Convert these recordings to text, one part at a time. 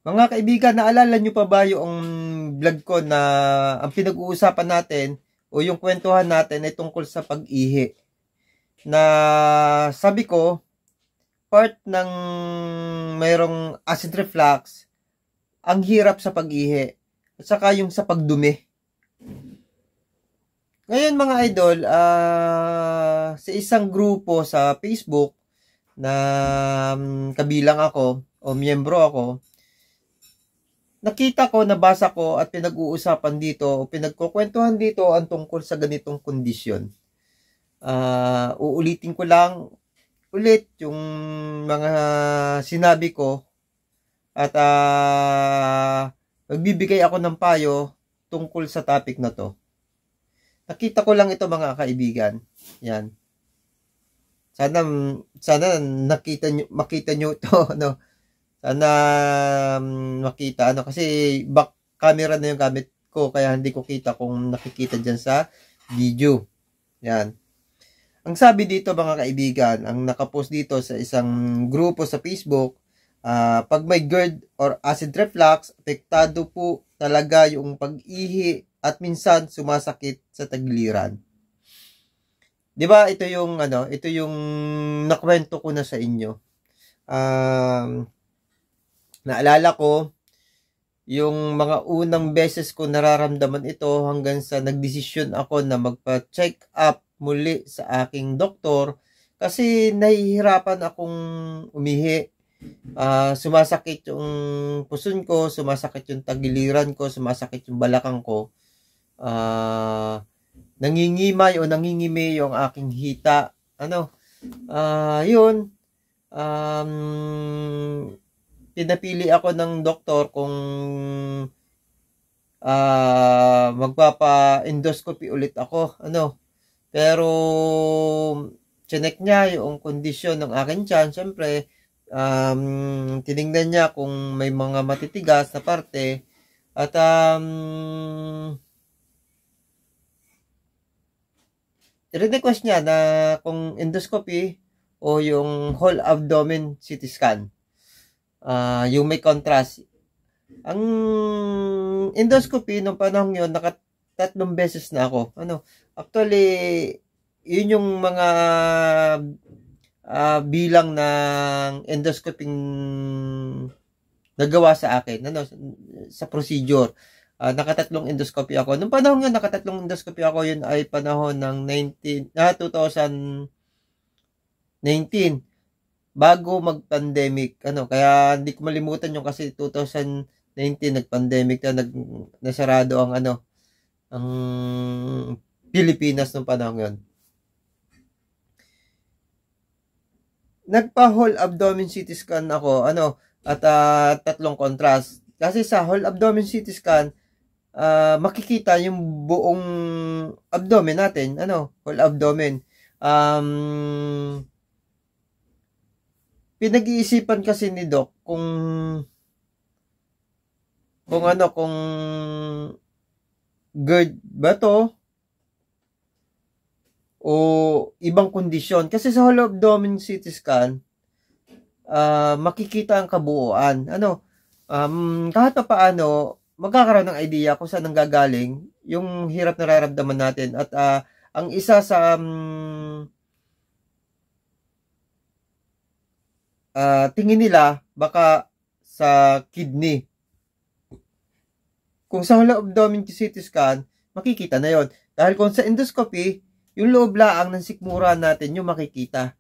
Mga kaibigan, naalala nyo pa ba yung vlog ko na ang pinag-uusapan natin o yung kwentuhan natin ay tungkol sa pag-ihi? Na sabi ko, part ng mayroong acid reflux, ang hirap sa pag-ihi at saka yung sa pagdumi. Ngayon mga idol, sa isang grupo sa Facebook na kabilang ako o miyembro ako, nakita ko, nabasa ko at pinag-uusapan dito o pinagkukwentuhan dito ang tungkol sa ganitong kondisyon. Uulitin ko lang ulit yung mga sinabi ko at magbibigay ako ng payo tungkol sa topic na to. Nakita ko lang ito mga kaibigan. Yan. Sana makita nyo to, no? Sana makita, kasi back camera na yung gamit ko, kaya hindi ko kita kung nakikita dyan sa video. Yan. Ang sabi dito mga kaibigan, ang nakapost dito sa isang grupo sa Facebook, pag may GERD or acid reflux, apektado po talaga yung pag-ihi at minsan sumasakit sa tagiliran. 'Di ba ito yung nakwento ko na sa inyo. Naalala ko yung mga unang beses ko nararamdaman ito hanggang sa nagdesisyon ako na magpa-check up muli sa aking doktor kasi nahihirapan akong umihi. Sumasakit yung puson ko, sumasakit yung tagiliran ko, sumasakit yung balakang ko. Nangingimay o nangingimi yung aking hita. Yun. Pinapili ako ng doktor kung magpapa-endoscopy ulit ako. Pero chinek niya yung kondisyon ng aking tiyan. Siyempre, tinignan niya kung may mga matitigas na parte at request niya na kung endoscopy o yung whole abdomen CT scan. Yung may contrast. Ang endoscopy nung panahon yun, nakatatlong beses na ako. Actually, yun yung mga bilang ng endoscoping nagawa sa akin, sa procedure. Nakatatlong endoscopy ako. Nung panahon yun, nakatatlong endoscopy ako, yun ay panahon ng 2019, bago mag-pandemic. Kaya hindi ko malimutan yung kasi 2019 nag-pandemic na, nasarado ang ang Pilipinas nung panahon yun. Nagpa-whole abdomen CT scan ako, at tatlong contrast. Kasi sa whole abdomen CT scan, makikita yung buong abdomen natin, whole abdomen. Pinag-iisipan kasi ni Doc kung GERD ba to o ibang kondisyon. Kasi sa whole abdomen CT scan, makikita ang kabuuan. Kahit pa paano, magkakaroon ng idea kung saan nanggagaling yung hirap na nararamdaman natin. At ang isa sa tingin nila, baka sa kidney. Kung sa whole abdomen CT scan, makikita na yon. Dahil kung sa endoscopy, yung loob laang ng sikmura natin yung makikita.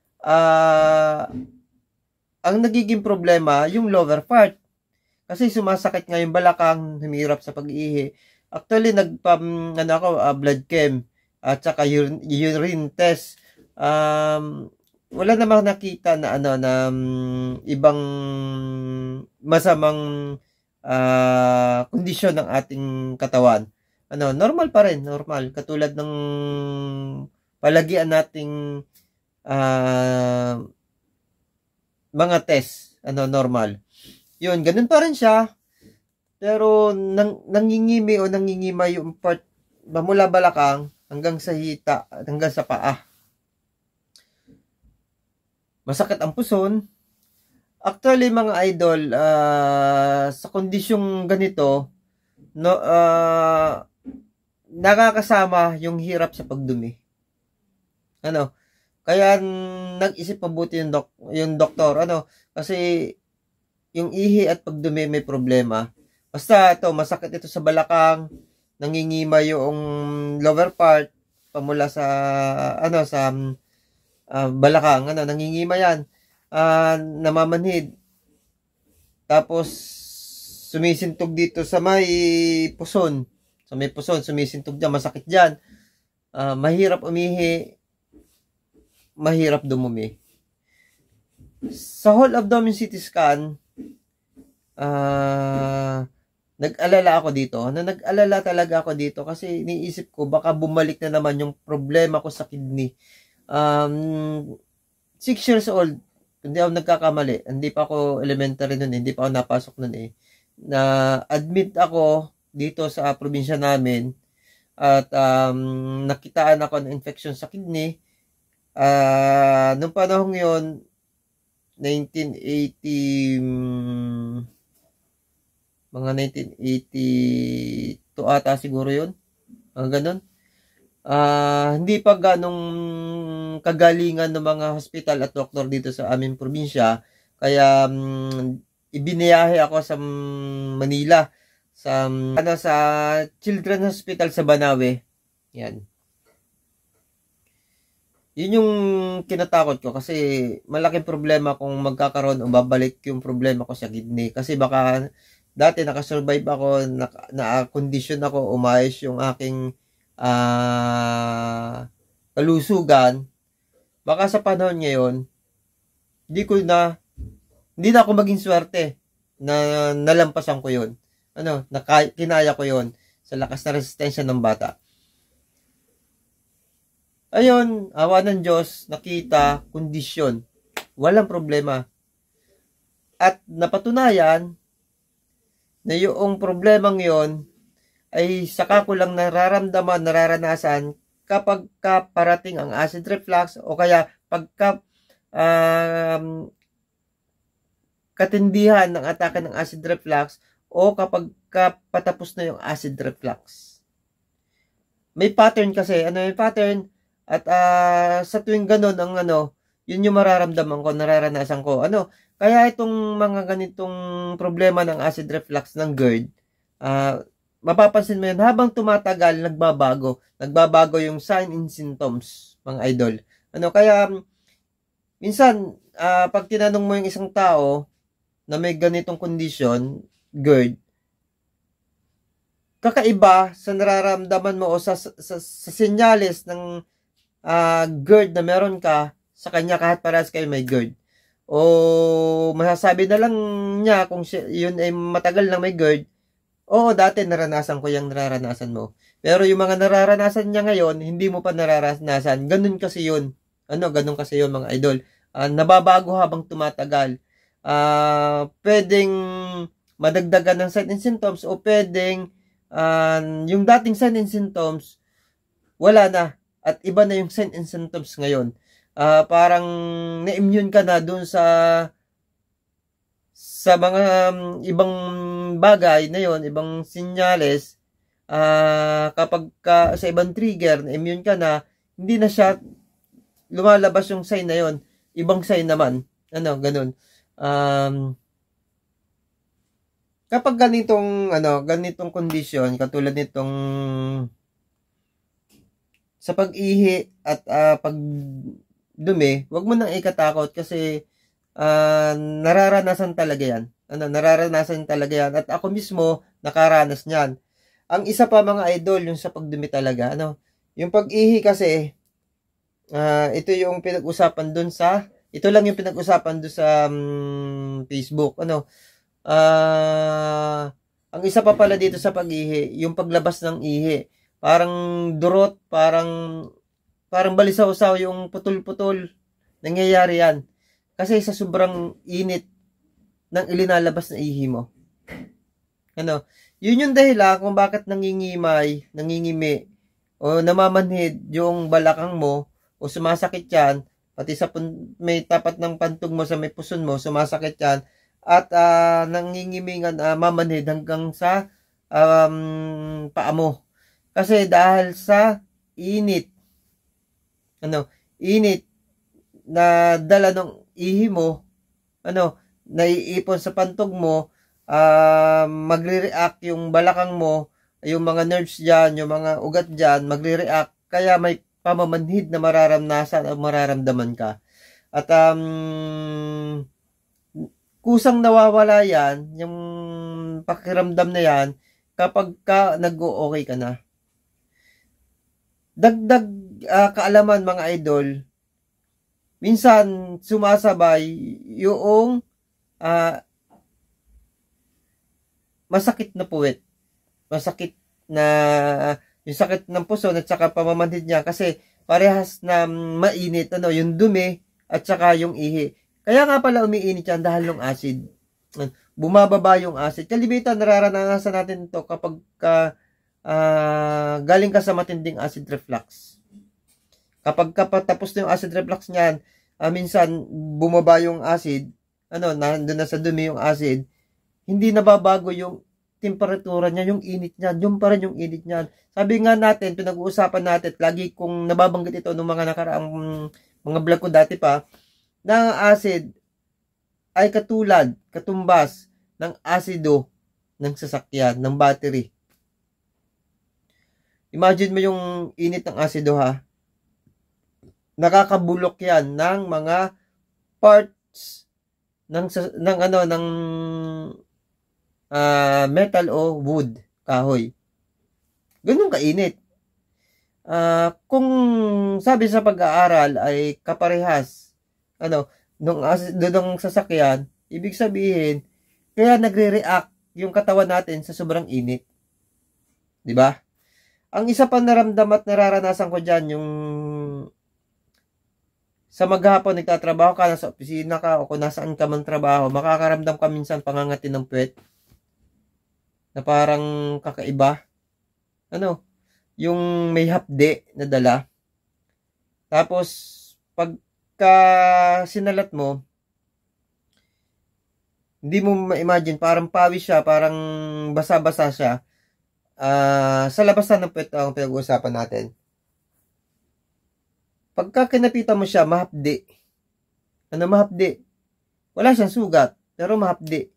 Ang nagiging problema, yung lower part. Kasi sumasakit nga yung balakang, humirap sa pag-ihi. Actually, blood chem at saka urine test. Wala namang nakita na ibang masamang kondisyon ng ating katawan. Normal pa rin, normal. Katulad ng palagian nating mga test, normal. Yun, ganun pa rin siya. Pero nangingimi o nangingimay yung part mula balakang hanggang sa hita, hanggang sa paa. Masakit ang puson. Actually mga idol, sa kondisyong ganito, no, nakakasama yung hirap sa pagdumi. Ano? Kaya nag-isip mabuti yung doktor, ano? Kasi yung ihi at pagdumi may problema. Basta ito, masakit ito sa balakang, nangingima yung lower part pamula sa sa balakang, nangingima yan. Namamanhid. Tapos sumisintog dito sa may puson. Sa may puson, sumisintog diyan, masakit diyan. Mahirap umihi, mahirap dumumi. Sa whole abdomen CT scan, nag-alala ako dito. Nag-alala talaga ako dito kasi iniisip ko baka bumalik na naman yung problema ko sa kidney. 6 years old, hindi ako nagkakamali. Hindi pa ako elementary nun, hindi pa ako napasok nun eh. Na-admit ako dito sa probinsya namin at nakitaan ako ng infection sa kidney. Nung panahon yon 1980, mga 1982 ata siguro yun. Mga ganun. Hindi pa ganong kagalingan ng mga hospital at doktor dito sa aming probinsya. Kaya ibiniyahe ako sa Manila sa sa Children's Hospital sa Banawe. Yan. Yun yung kinatakot ko kasi malaking problema kung magkakaroon o babalik yung problema ko sa kidney. Kasi baka dati nakasurvive ako, na-condition ako, umayos yung aking kalusugan. Baka sa panahon ngayon, hindi na ako maging swerte na nalampasan ko yun. Kinaya ko yun sa lakas na resistensya ng bata. Ayun, awa ng Diyos, nakita, kondisyon. Walang problema. At napatunayan na yung problemang yon ay saka ko lang nararanasan kapag parating ang acid reflux o kaya pagka katindihan ng atake ng acid reflux o kapag patapos na yung acid reflux. May pattern kasi. May pattern? At sa tuwing ganun ang yun yung mararamdaman ko, nararanasan ko. Kaya itong mga ganitong problema ng acid reflux ng GERD, mapapansin mo yun, habang tumatagal, nagbabago. Nagbabago yung sign and symptoms, mga idol. Kaya minsan, pag tinanong mo yung isang tao na may ganitong kondisyon, GERD, kakaiba sa nararamdaman mo o sa senyales ng GERD na meron ka sa kanya kahit parehas kayo may GERD. O masasabi na lang niya kung yun ay matagal na may GERD, oo, dati naranasan ko yung nararanasan mo. Pero yung mga nararanasan niya ngayon, hindi mo pa nararanasan. Ganun kasi yun. Ganun kasi yun mga idol. Nababago habang tumatagal. Pwedeng madagdagan ng sign and symptoms o pwedeng yung dating sign and symptoms, wala na. At iba na yung sign and symptoms ngayon. Parang na-immune ka na dun sa mga ibang bagay na yon, ibang sinyales. Kapag sa ibang trigger, na-immune ka na, hindi na siya lumalabas yung sign na yon. Ibang sign naman. Ganun. Kapag ganitong condition, katulad nitong sa pag-ihi at pagdumi, wag mo nang ikatakot kasi nararanasan talaga yan. Nararanasan talaga yan. At ako mismo, nakaranas niyan. Ang isa pa mga idol, yung sa pagdumi talaga. Yung pag-ihi kasi, ito yung pinag-usapan dun sa, ito lang yung pinag-usapan dun sa Facebook. Ang isa pa pala dito sa pag-ihi, yung paglabas ng ihi. Parang durot, parang balisaw-saw yung putol-putol. Nangyayari yan. Kasi sa sobrang init ng ilinalabas na ihi mo. Yun yung dahilan kung bakit nangingimi, o namamanhid yung balakang mo, o sumasakit yan, pati sa may tapat ng pantog mo, sa may puson mo, sumasakit yan, at nangingimingan, mamanhid hanggang sa paa mo. Kasi dahil sa init, init na dala ng ihi mo, naiipon sa pantog mo, magre-react yung balakang mo, yung mga nerves dyan, yung mga ugat dyan, magre-react, kaya may pamamanhid na mararamdaman o mararamdaman ka. At kusang nawawala yan, yung pakiramdam na yan, kapag ka nag-o-okay ka na. Dagdag kaalaman mga idol, minsan sumasabay yung masakit na puwet. Masakit na yung sakit ng puso at saka pamamanhid niya kasi parehas na mainit yung dumi at saka yung ihi. Kaya nga pala umiinit yan dahil ng acid. Bumababa yung acid. Kalimitan nararanasan natin ito kapag galing ka sa matinding acid reflux. Kapag tapos na yung acid reflux niyan, minsan bumaba yung acid, nandun na sa dumi yung acid, hindi nababago yung temperatura niya, yung init niyan, yung pa rin yung init niyan. Sabi nga natin, pinag-uusapan natin, lagi kong nababanggit ito ng mga nakaraang mga vlog ko dati pa, na acid ay katumbas ng asido ng sasakyan, ng battery. Imagine mo yung init ng asido ha. Nakakabulok yan ng mga parts ng metal o wood, kahoy. Ganun kainit. Kung sabi sa pag-aaral ay kaparehas nung sasakyan, ibig sabihin kaya nagre-react yung katawan natin sa sobrang init. 'Di ba? Ang isa pang naramdam at nararanasan ko diyan yung sa maghapon nagtatrabaho ka, nasa opisina ka o kung nasaan ka man trabaho, makakaramdam ka minsan pangangati ng puwet na parang kakaiba. Yung may hapde na dala. Tapos, pagka sinalat mo, hindi mo ma-imagine, parang pawis siya, parang basa-basa siya. Sa labasan ng puwet ang pinag-uusapan natin. Pagka kinapitan mo siya, mahapde. Mahapde? Wala siyang sugat, pero mahapde.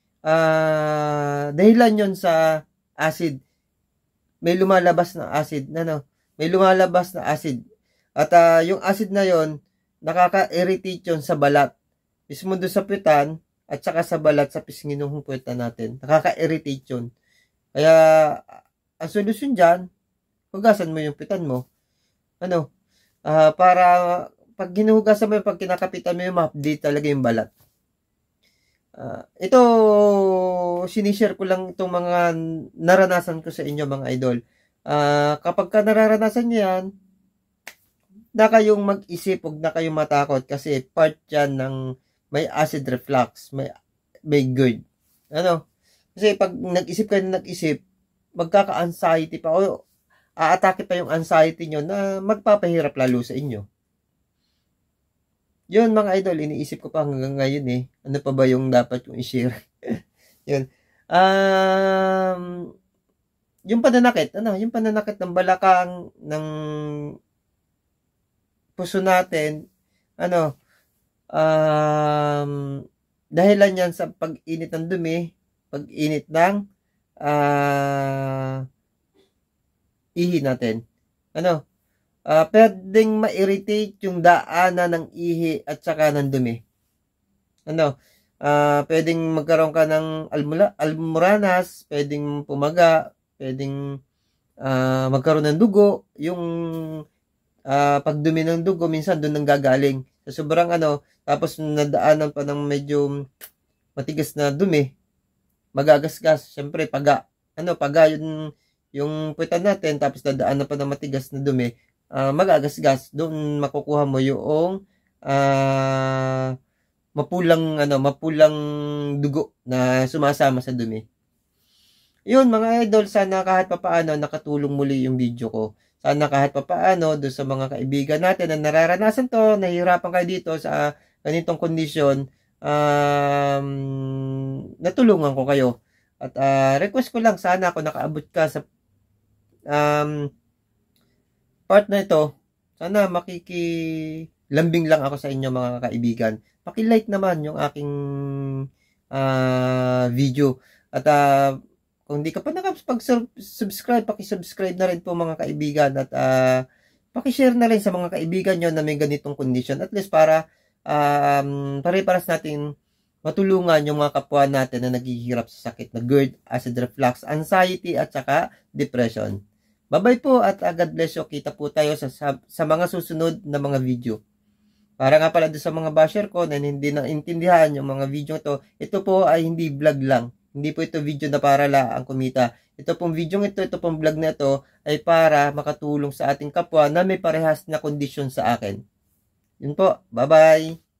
Dahilan yon sa acid. May lumalabas na acid. May lumalabas na acid. At yung acid na yon, nakaka-irritate yun sa balat. Mismo doon sa puwetan, at saka sa balat, sa pisngi ng puwetan natin. Nakaka-irritate yun. Kaya, ang solusyon dyan, hugasan mo yung puwetan mo. Para pag ginuhugasan mo, pag kinakapitan mo yung ma-update talaga yung balat. Ito, sinishare ko lang itong mga naranasan ko sa inyo mga idol. Kapag ka nararanasan nyo yan, na kayong mag-isip, huwag na kayong matakot kasi part yan ng may acid reflux, may GERD. Kasi pag nag-isip kayo na nag-isip, magkaka-anxiety pa o aatake pa yung anxiety nyo na magpapahirap lalo sa inyo. Yun mga idol, iniisip ko pa hanggang ngayon ano pa ba yung dapat yung i-share? Yun. Yung pananakit, yung pananakit ng balakang, ng puso natin, dahilan yan sa pag-init ng dumi, pag-init ng ihi natin. Pwedeng ma-irritate yung daanan ng ihi at saka ng dumi. Pwedeng magkaroon ka ng almoranas, pwedeng pumaga, pwedeng magkaroon ng dugo. Yung pagdumi ng dugo, minsan doon nang gagaling. Sa sobrang tapos nadaanan pa ng medyo matigas na dumi, magagasgas. Siyempre, paga. Paga yung puwetan natin, tapos dadaanan pa ng matigas na dumi, magagasgas. Doon makukuha mo yung mapulang dugo na sumasama sa dumi. Yun mga idol, sana kahit papaano nakatulong muli yung video ko sana kahit papaano doon sa mga kaibigan natin na nararanasan to, nahihirapan kayo dito sa ganitong kondisyon, natulungan ko kayo. At request ko lang, sana kung nakaabot ka sa part na ito, sana makikilambing lang ako sa inyo mga kaibigan. Paki-like naman yung aking video. At kung hindi ka pa nakapag-subscribe, paki-subscribe na rin po mga kaibigan. At paki-share na rin sa mga kaibigan nyo na may ganitong condition. At least para pare-paras natin matulungan yung mga kapwa natin na naghihirap sa sakit na GERD, acid reflux, anxiety at saka depression. Bye-bye po at God bless you. Kita po tayo sa mga susunod na mga video. Para nga pala doon sa mga basher ko na hindi naintindihan yung mga video ito po ay hindi vlog lang. Hindi po ito video na para lang kumita. Ito pong video ito pong vlog na ito ay para makatulong sa ating kapwa na may parehas na kondisyon sa akin. Yun po. Bye-bye.